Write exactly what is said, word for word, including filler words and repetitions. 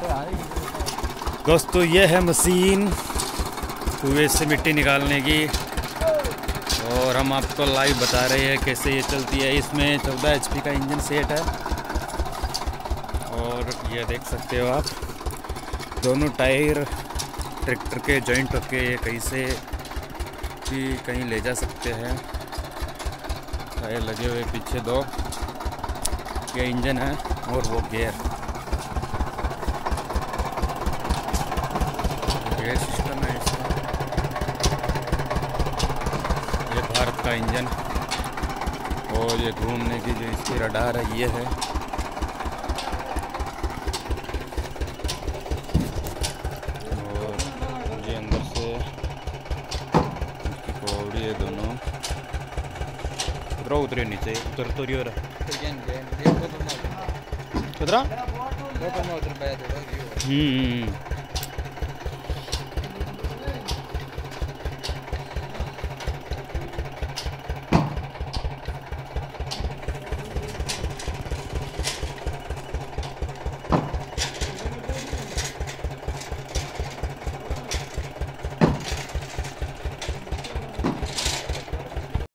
दोस्तों ये है मशीन कुएं से मिट्टी निकालने की, और हम आपको लाइव बता रहे हैं कैसे ये चलती है। इसमें चौदह एच पी का इंजन सेट है, और ये देख सकते हो आप दोनों टायर ट्रैक्टर के जॉइंट रखे, ये कहीं से भी कहीं ले जा सकते हैं। टायर लगे हुए पीछे दो, ये इंजन है और वो गियर गियर सिस्टम है इसका। ये भारत का इंजन, और ये घूमने की जो इसकी रडार है ये है। और ये अंदर से इसकी कौड़ी है दोनों। उतरो उतरे नीचे उतर तो रही हो रहा किधरा हम्म